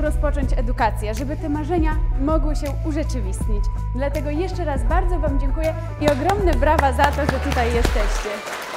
rozpocząć edukację, żeby te marzenia mogły się urzeczywistnić. Dlatego jeszcze raz bardzo Wam dziękuję i ogromne brawa za to, że tutaj jesteście.